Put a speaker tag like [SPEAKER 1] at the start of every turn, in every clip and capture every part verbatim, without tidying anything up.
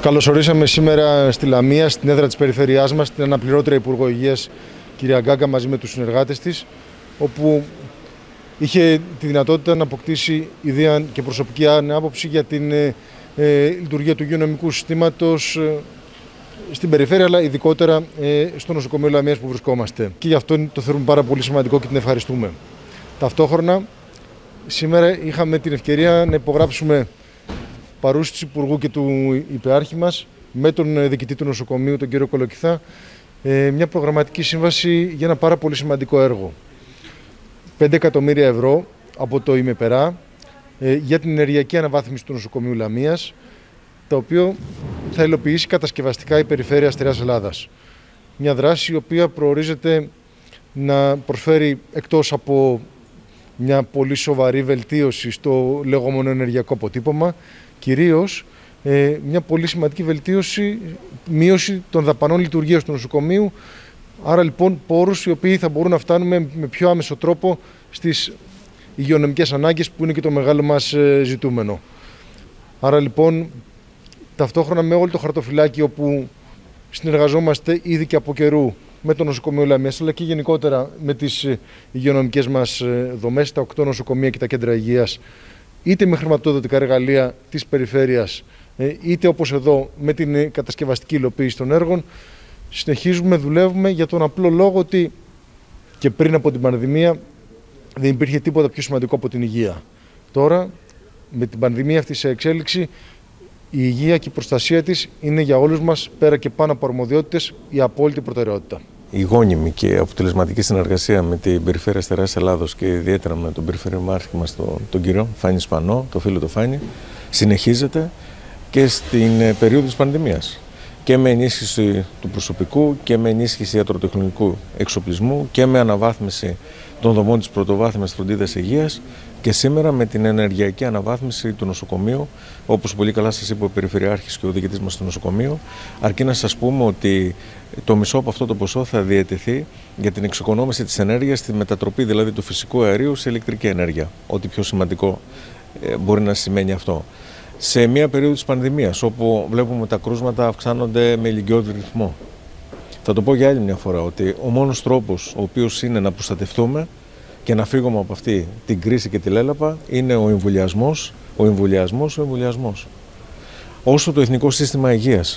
[SPEAKER 1] Καλωσορίσαμε σήμερα στη Λαμία, στην έδρα της περιφέρειάς μας, την αναπληρώτρια Υπουργό Υγείας, κυρία Γκάγκα, μαζί με τους συνεργάτες της, όπου είχε τη δυνατότητα να αποκτήσει ιδέα και προσωπική άποψη για την ε, ε, λειτουργία του υγειονομικού συστήματος ε, στην περιφέρεια, αλλά ειδικότερα ε, στο νοσοκομείο Λαμίας που βρισκόμαστε. Και γι' αυτό το θεωρούμε πάρα πολύ σημαντικό και την ευχαριστούμε. Ταυτόχρονα, σήμερα είχαμε την ευκαιρία να υπογράψουμε παρούσης του Υπουργού και του Υπεάρχη μας με τον διοικητή του νοσοκομείου, τον κύριο Κολοκυθά, μια προγραμματική σύμβαση για ένα πάρα πολύ σημαντικό έργο. πέντε εκατομμύρια ευρώ από το ΙΜΕΠΕΡΑ για την ενεργειακή αναβάθμιση του νοσοκομείου Λαμίας, το οποίο θα υλοποιήσει κατασκευαστικά η περιφέρεια Στερεάς Ελλάδας. Μια δράση η οποία προορίζεται να προσφέρει, εκτός από μια πολύ σοβαρή βελτίωση στο λεγόμενο ενεργειακό αποτύπωμα, κυρίως ε, μια πολύ σημαντική βελτίωση, μείωση των δαπανών λειτουργίας του νοσοκομείου. Άρα λοιπόν πόρους οι οποίοι θα μπορούν να φτάνουν με, με πιο άμεσο τρόπο στις υγειονομικές ανάγκες, που είναι και το μεγάλο μας ε, ζητούμενο. Άρα λοιπόν ταυτόχρονα με όλο το χαρτοφυλάκι, όπου συνεργαζόμαστε ήδη και από καιρού με το νοσοκομείο Λαμίας, αλλά και γενικότερα με τις υγειονομικές μας δομές, τα οκτώ νοσοκομεία και τα κέντρα υγείας, είτε με χρηματοδοτικά εργαλεία της περιφέρειας, είτε όπως εδώ με την κατασκευαστική υλοποίηση των έργων, συνεχίζουμε, δουλεύουμε για τον απλό λόγο ότι και πριν από την πανδημία δεν υπήρχε τίποτα πιο σημαντικό από την υγεία. Τώρα, με την πανδημία αυτή σε εξέλιξη, η υγεία και η προστασία της είναι για όλους μας, πέρα και πάνω από αρμοδιότητες, η απόλυτη προτεραιότητα.
[SPEAKER 2] Η γόνιμη και αποτελεσματική συνεργασία με την περιφέρεια Στερεάς Ελλάδος και ιδιαίτερα με τον περιφερειάρχη μας, τον, τον κύριο Φάνη Σπανό, το φίλο του Φάνη, συνεχίζεται και στην περίοδο της πανδημίας. Και με ενίσχυση του προσωπικού και με ενίσχυση ιατροτεχνικού εξοπλισμού και με αναβάθμιση των δομών της πρωτοβάθμιας φροντίδας υγείας, και σήμερα με την ενεργειακή αναβάθμιση του νοσοκομείου, όπως πολύ καλά σας είπε ο Περιφερειάρχης και ο διοικητής μας στο νοσοκομείο, αρκεί να σας πούμε ότι το μισό από αυτό το ποσό θα διαιτηθεί για την εξοικονόμηση της ενέργειας, τη μετατροπή δηλαδή του φυσικού αερίου σε ηλεκτρική ενέργεια. Ό,τι πιο σημαντικό μπορεί να σημαίνει αυτό. Σε μια περίοδο της πανδημίας, όπου βλέπουμε τα κρούσματα αυξάνονται με ηλικιώδη ρυθμό. Θα το πω για άλλη μια φορά, ότι ο μόνος τρόπος ο οποίος είναι να προστατευτούμε και να φύγουμε από αυτή την κρίση και τη λέλαπα είναι ο εμβολιασμός, ο εμβολιασμός, ο εμβολιασμός. Όσο το Εθνικό Σύστημα Υγείας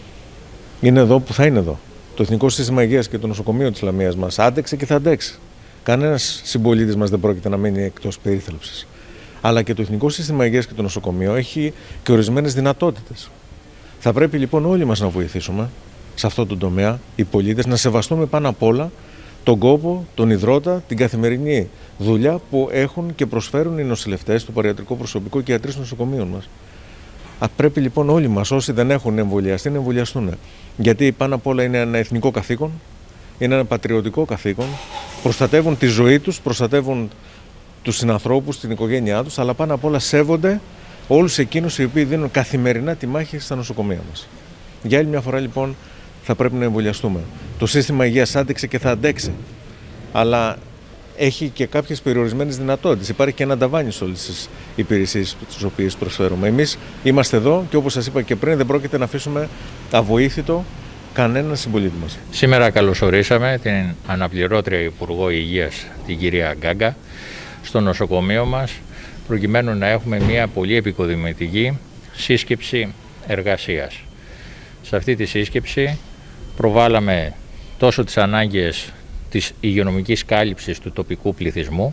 [SPEAKER 2] είναι εδώ που θα είναι εδώ, το Εθνικό Σύστημα Υγείας και το νοσοκομείο της Λαμίας μας άντεξε και θα αντέξει. Κανένας συμπολίτης μας δεν πρόκειται να μείνει εκτός περίθαλψης. Αλλά και το Εθνικό Σύστημα Υγείας και το νοσοκομείο έχει και ορισμένες δυνατότητες. Θα πρέπει λοιπόν όλοι μας να βοηθήσουμε σε αυτό το τομέα, οι πολίτες, να σεβαστούμε πάνω απ' όλα τον κόπο, τον υδρότα, την καθημερινή δουλειά που έχουν και προσφέρουν οι νοσηλευτές, το παριατρικό προσωπικό και οι ιατροί των νοσοκομείων μας. Α, πρέπει λοιπόν όλοι μας, όσοι δεν έχουν εμβολιαστεί, να εμβολιαστούν. Γιατί πάνω απ' όλα είναι ένα εθνικό καθήκον, είναι ένα πατριωτικό καθήκον, προστατεύουν τη ζωή τους, προστατεύουν τους συνανθρώπους, την οικογένειά τους, αλλά πάνω απ' όλα σέβονται όλους εκείνους οι οποίοι δίνουν καθημερινά τη μάχη στα νοσοκομεία μας. Για άλλη μια φορά λοιπόν θα πρέπει να εμβολιαστούμε. Το σύστημα υγείας άντεξε και θα αντέξει, αλλά έχει και κάποιες περιορισμένες δυνατότητες. Υπάρχει και ένα ταβάνι σε όλες τις υπηρεσίες τις οποίες προσφέρουμε. Εμείς είμαστε εδώ και όπως σας είπα και πριν, δεν πρόκειται να αφήσουμε αβοήθητο κανέναν συμπολίτη μας.
[SPEAKER 3] Σήμερα καλωσορίσαμε την αναπληρώτρια Υπουργό Υγείας, την κυρία Γκάγκα, στο νοσοκομείο μας, προκειμένου να έχουμε μια πολύ επικοδημητική σύσκεψη εργασίας. Σε αυτή τη σύσκεψη προβάλαμε τόσο τις ανάγκες της υγειονομικής κάλυψης του τοπικού πληθυσμού,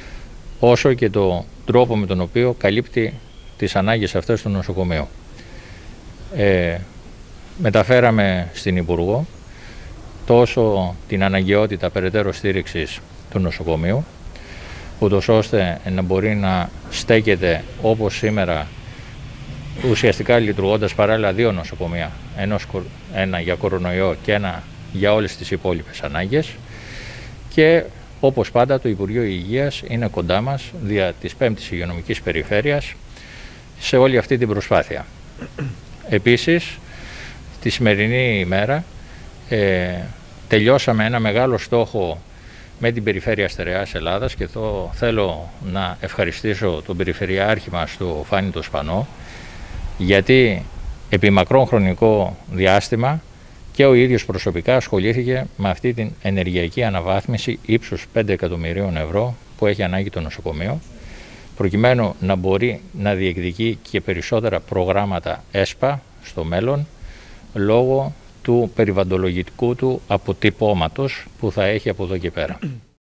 [SPEAKER 3] όσο και τον τρόπο με τον οποίο καλύπτει τις ανάγκες αυτές του νοσοκομείου. Ε, μεταφέραμε στην Υπουργό τόσο την αναγκαιότητα περαιτέρω στήριξης του νοσοκομείου, ούτως ώστε να μπορεί να στέκεται όπως σήμερα, ουσιαστικά λειτουργώντας παράλληλα δύο νοσοκομεία, ένα για κορονοϊό και ένα για όλες τις υπόλοιπες ανάγκες, και όπως πάντα το Υπουργείο Υγείας είναι κοντά μας δια της πέμπτης υγειονομικής περιφέρειας σε όλη αυτή την προσπάθεια. Επίσης, τη σημερινή ημέρα ε, τελειώσαμε ένα μεγάλο στόχο με την περιφέρεια Στερεάς Ελλάδας, και εδώ θέλω να ευχαριστήσω τον Περιφερειάρχη μας, τον Φάνη τον Σπανό, γιατί επί μακρόν χρονικό διάστημα και ο ίδιος προσωπικά ασχολήθηκε με αυτή την ενεργειακή αναβάθμιση ύψους πέντε εκατομμυρίων ευρώ που έχει ανάγκη το νοσοκομείο, προκειμένου να μπορεί να διεκδικεί και περισσότερα προγράμματα ΕΣΠΑ στο μέλλον, λόγω του περιβαλλοντολογικού του αποτυπώματος που θα έχει από εδώ και πέρα.